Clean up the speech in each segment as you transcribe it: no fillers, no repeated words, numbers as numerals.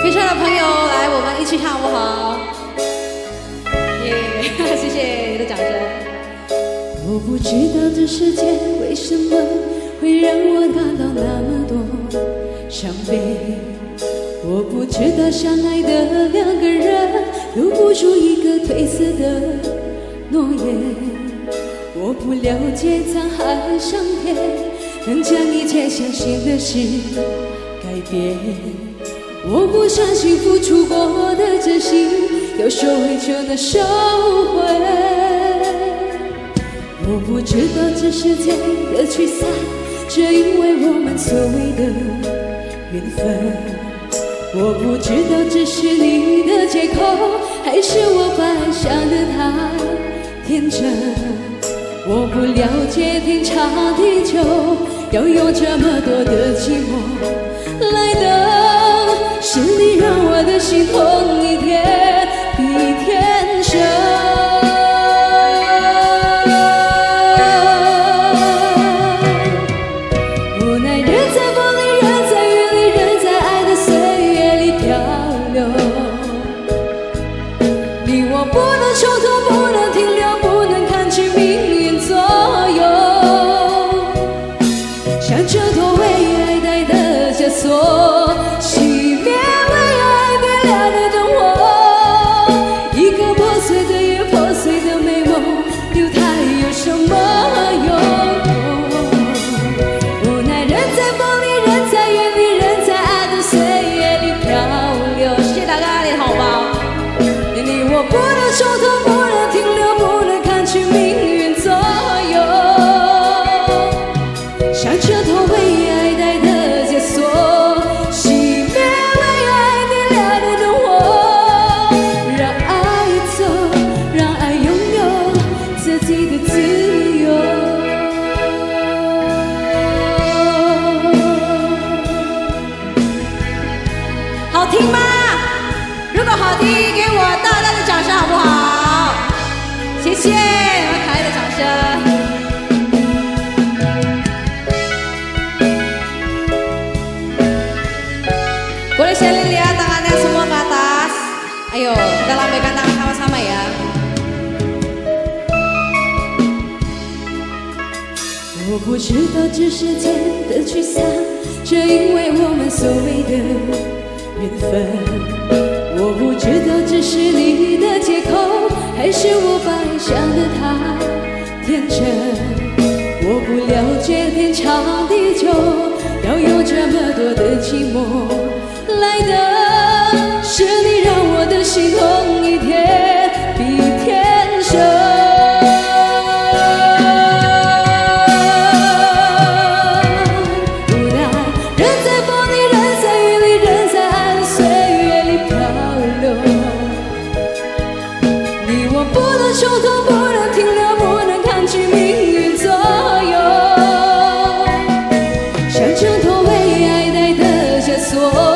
可以唱的朋友来，我们一起唱好不好？耶，谢谢你的掌声。我不知道这世界为什么会让我感到那么多伤悲，我不知道相爱的两个人留不住一个褪色的诺言，我不了解沧海桑田能将一切相信的事改变，我不相信付出过的真心有时候会就能收回，我不知道这世界的聚散只因为我们所谓的缘分，我不知道这是你的借口还是我把爱想得太天真，我不了解天长地久要用这么多的寂寞来等，是你让我的心痛一天比一天深，无奈人在风里人在雨里人在爱的岁月里漂流，你我不能蹉跎不能停留不能看清命运左右，像这朵为爱戴的枷锁熄灭为爱点亮的灯火，一个破碎的夜破碎的美梦留它有什么用，无奈人在风里人在雨里人在爱的岁月里漂流，谢谢大家的好吧，你我不能蹉跎不能停留不能看清命运左右，像这朵为爱戴的枷锁熄灭为爱点亮的灯火，让爱走让爱拥有自己的自由，好听吗？如果好听给我大大的掌声好不好？谢谢你们可爱的掌声。Boleh saya lihat tangannya semua ke atas. Ayo, kita lambaikan tangan sama-sama ya. 我不知道这世界的聚散，只因为我们所谓的缘分。我不知道这是你的借口，还是我把爱想得太天真。我不了解天长地久，要有这么多的寂寞。来的是你让我的心痛一天比一天深，无奈人在风里人在雨里人在爱的岁月里漂流，你我不能蹉跎不能停留不能看清命运左右，像这朵为爱戴的枷锁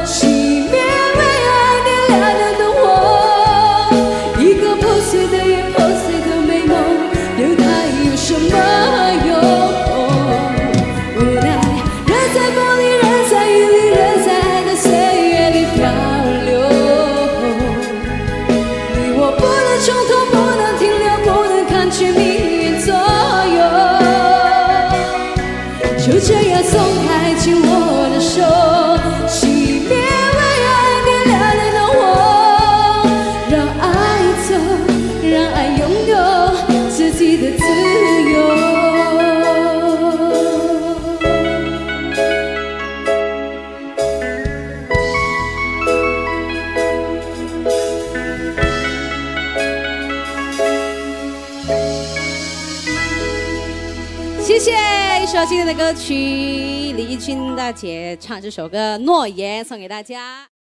就这样松开紧握的手，熄灭为爱点亮的灯火，让爱走让爱拥有自己的自由。谢谢，一首经典的歌曲，李翊君大姐唱这首歌《诺言》送给大家。